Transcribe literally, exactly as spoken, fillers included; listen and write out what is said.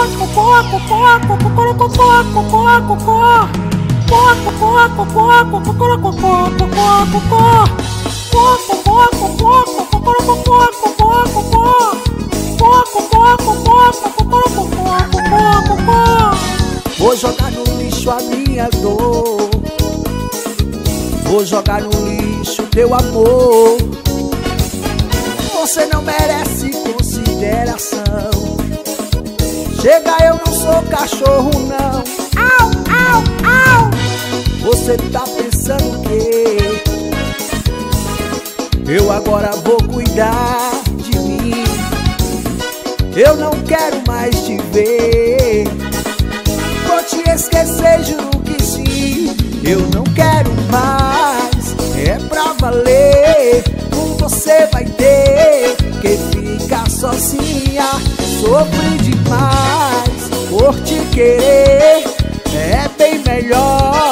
Vou jogar no lixo a minha dor, vou jogar no lixo teu amor. Você não merece consideração. Chega, eu não sou cachorro não. Au, au, au. Você tá pensando o quê? Eu agora vou cuidar de mim. Eu não quero mais te ver. Vou te esquecer, juro que sim. Eu não quero mais, é pra valer. Com você vai ter que ficar sozinha. Sofri demais por te querer. É bem melhor